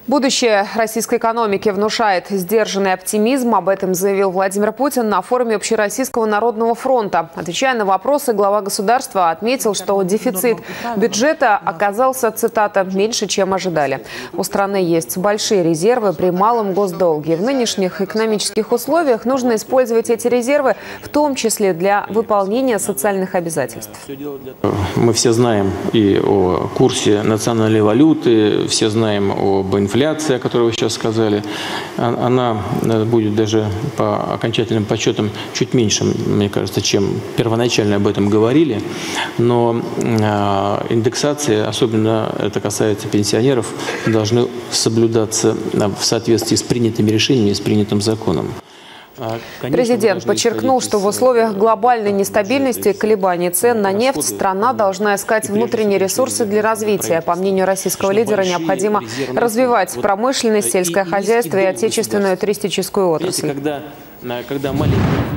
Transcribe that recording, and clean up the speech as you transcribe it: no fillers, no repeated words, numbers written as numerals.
Будущее российской экономики внушает сдержанный оптимизм. Об этом заявил Владимир Путин на форуме Общероссийского народного фронта. Отвечая на вопросы, глава государства отметил, что дефицит бюджета оказался, цитата, «меньше, чем ожидали». У страны есть большие резервы при малом госдолге. В нынешних экономических условиях нужно использовать эти резервы, в том числе для выполнения социальных обязательств. Мы все знаем и о курсе национальной валюты, все знаем об инфляции, о которой вы сейчас сказали. Она будет даже по окончательным подсчетам чуть меньше, мне кажется, чем первоначально об этом говорили. Но индексация, особенно это касается пенсионеров, должны соблюдаться в соответствии с принятыми решениями и с принятым законом. Президент подчеркнул, что в условиях глобальной нестабильности и колебаний цен на нефть страна должна искать внутренние ресурсы для развития. По мнению российского лидера, необходимо развивать промышленность, сельское хозяйство и отечественную туристическую отрасль.